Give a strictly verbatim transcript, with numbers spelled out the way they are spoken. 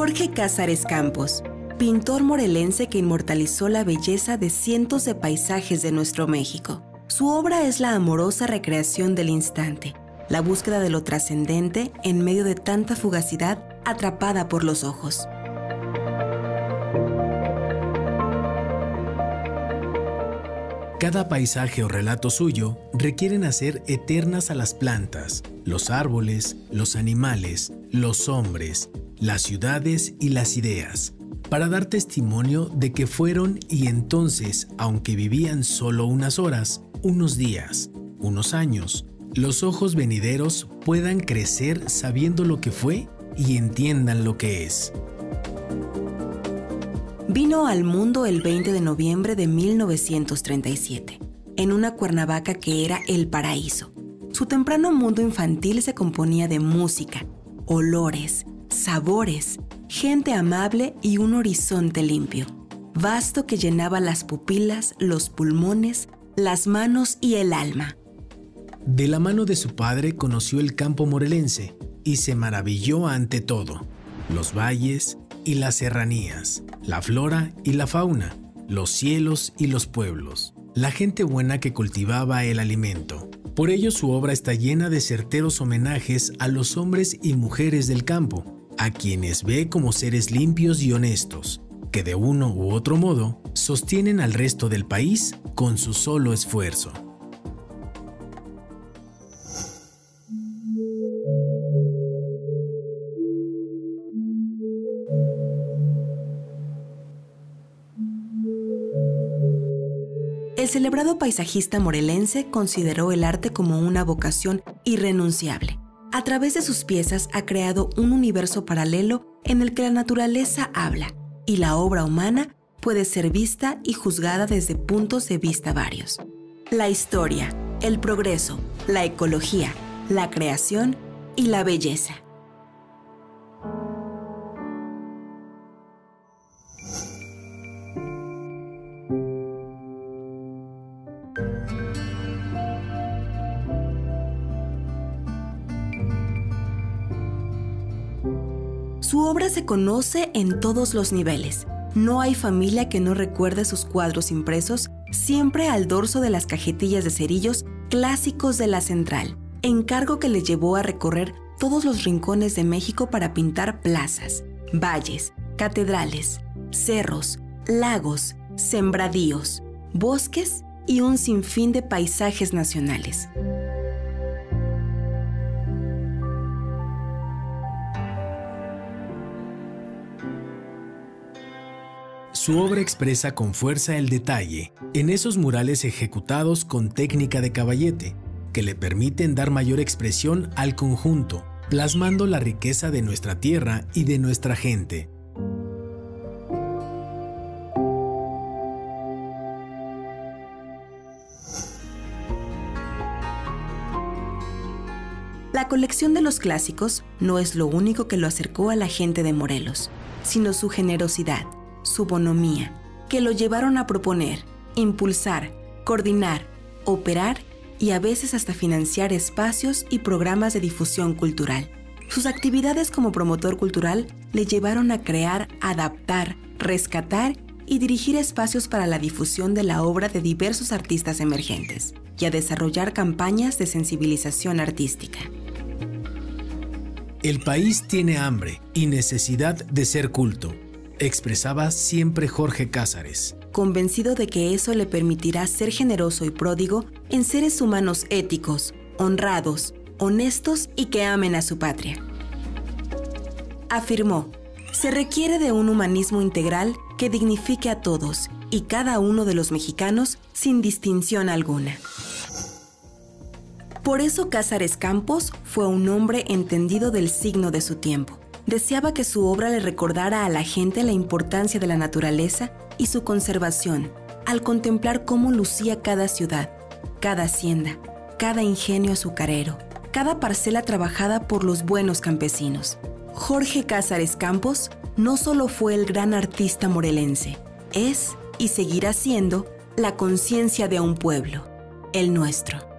Jorge Cázares Campos, pintor morelense que inmortalizó la belleza de cientos de paisajes de nuestro México. Su obra es la amorosa recreación del instante, la búsqueda de lo trascendente en medio de tanta fugacidad atrapada por los ojos. Cada paisaje o relato suyo requieren hacer eternas a las plantas, los árboles, los animales, los hombres, las ciudades y las ideas, para dar testimonio de que fueron y entonces, aunque vivían solo unas horas, unos días, unos años, los ojos venideros puedan crecer sabiendo lo que fue y entiendan lo que es. Vino al mundo el veinte de noviembre de mil novecientos treinta y siete, en una Cuernavaca que era el paraíso. Su temprano mundo infantil se componía de música, olores, sabores, gente amable y un horizonte limpio, vasto que llenaba las pupilas, los pulmones, las manos y el alma. De la mano de su padre conoció el campo morelense y se maravilló ante todo, los valles y las serranías, la flora y la fauna, los cielos y los pueblos, la gente buena que cultivaba el alimento. Por ello su obra está llena de certeros homenajes a los hombres y mujeres del campo, a quienes ve como seres limpios y honestos, que de uno u otro modo sostienen al resto del país con su solo esfuerzo. El celebrado paisajista morelense consideró el arte como una vocación irrenunciable. A través de sus piezas ha creado un universo paralelo en el que la naturaleza habla y la obra humana puede ser vista y juzgada desde puntos de vista varios. La historia, el progreso, la ecología, la creación y la belleza. Su obra se conoce en todos los niveles. No hay familia que no recuerde sus cuadros impresos siempre al dorso de las cajetillas de cerillos clásicos de la Central, encargo que le llevó a recorrer todos los rincones de México para pintar plazas, valles, catedrales, cerros, lagos, sembradíos, bosques y un sinfín de paisajes nacionales. Su obra expresa con fuerza el detalle en esos murales ejecutados con técnica de caballete, que le permiten dar mayor expresión al conjunto, plasmando la riqueza de nuestra tierra y de nuestra gente. La colección de los clásicos no es lo único que lo acercó a la gente de Morelos, sino su generosidad, su bonomía, que lo llevaron a proponer, impulsar, coordinar, operar y a veces hasta financiar espacios y programas de difusión cultural. Sus actividades como promotor cultural le llevaron a crear, adaptar, rescatar y dirigir espacios para la difusión de la obra de diversos artistas emergentes y a desarrollar campañas de sensibilización artística. El país tiene hambre y necesidad de ser culto, expresaba siempre Jorge Cázares. Convencido de que eso le permitirá ser generoso y pródigo en seres humanos éticos, honrados, honestos y que amen a su patria. Afirmó, se requiere de un humanismo integral que dignifique a todos y cada uno de los mexicanos sin distinción alguna. Por eso Cázares Campos fue un hombre entendido del signo de su tiempo. Deseaba que su obra le recordara a la gente la importancia de la naturaleza y su conservación, al contemplar cómo lucía cada ciudad, cada hacienda, cada ingenio azucarero, cada parcela trabajada por los buenos campesinos. Jorge Cázares Campos no solo fue el gran artista morelense, es y seguirá siendo la conciencia de un pueblo, el nuestro.